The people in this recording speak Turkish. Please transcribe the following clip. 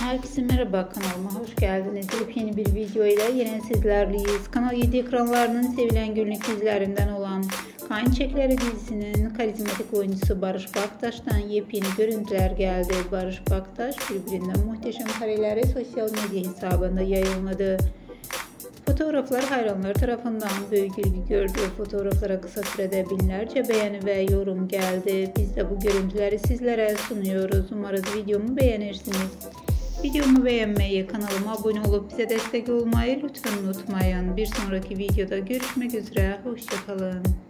Herkese merhaba, kanalıma hoş geldiniz. Yeni bir video ile yine sizlerleyiz. Kanal 7 ekranlarının sevilen günlük dizilerinden olan Kan Çiçekleri dizisinin karizmatik oyuncusu Bariş Baktaş'tan yepyeni görüntüler geldi. Bariş Baktaş birbirinden muhteşem kareleri sosyal medya hesabında yayınladı. Fotoğraflar hayranlar tarafından büyük ilgi gördü. Fotoğraflara kısa sürede binlerce beğeni ve yorum geldi. Biz de bu görüntüleri sizlere sunuyoruz. Umarız videomu beğenirsiniz. Videomu beğenmeyi, kanalıma abone olup bize destek olmayı lütfen unutmayın. Bir sonraki videoda görüşmek üzere. Hoşça kalın.